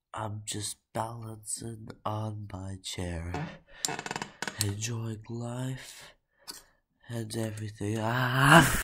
I'm just balancing on my chair, enjoying life and everything.